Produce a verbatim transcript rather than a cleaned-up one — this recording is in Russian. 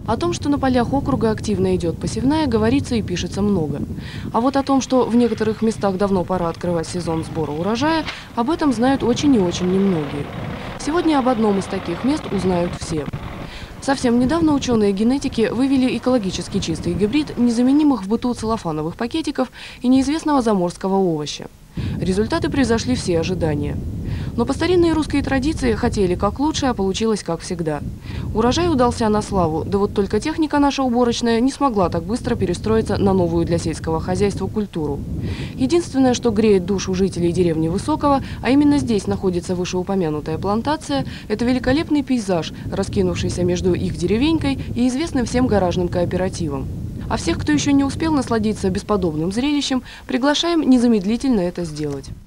О том, что на полях округа активно идет посевная, говорится и пишется много. А вот о том, что в некоторых местах давно пора открывать сезон сбора урожая, об этом знают очень и очень немногие. Сегодня об одном из таких мест узнают все. Совсем недавно ученые генетики вывели экологически чистый гибрид незаменимых в быту целлофановых пакетиков и неизвестного заморского овоща. Результаты превзошли все ожидания. Но по старинной русской традиции хотели как лучше, а получилось как всегда. Урожай удался на славу, да вот только техника наша уборочная не смогла так быстро перестроиться на новую для сельского хозяйства культуру. Единственное, что греет душу жителей деревни Высокого, а именно здесь находится вышеупомянутая плантация, это великолепный пейзаж, раскинувшийся между их деревенькой и известным всем гаражным кооперативом. А всех, кто еще не успел насладиться бесподобным зрелищем, приглашаем незамедлительно это сделать.